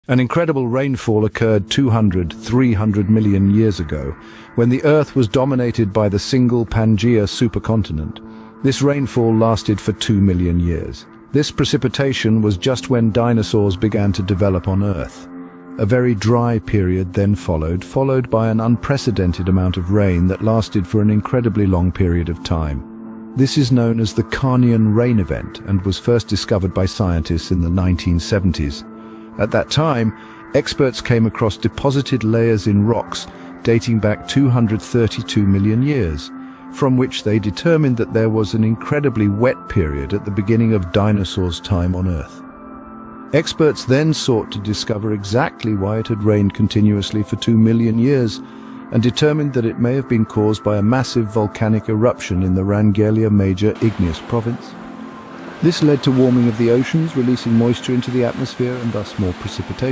An incredible rainfall occurred 200–300 million years ago, when the Earth was dominated by the single Pangaea supercontinent. This rainfall lasted for 2 million years. This precipitation was just when dinosaurs began to develop on Earth. A very dry period then followed by an unprecedented amount of rain that lasted for an incredibly long period of time. This is known as the Carnian rain event and was first discovered by scientists in the 1970s. At that time, experts came across deposited layers in rocks dating back 232 million years, from which they determined that there was an incredibly wet period at the beginning of dinosaurs' time on Earth. Experts then sought to discover exactly why it had rained continuously for 2 million years and determined that it may have been caused by a massive volcanic eruption in the Rangelia Major Igneous Province. This led to warming of the oceans, releasing moisture into the atmosphere and thus more precipitation.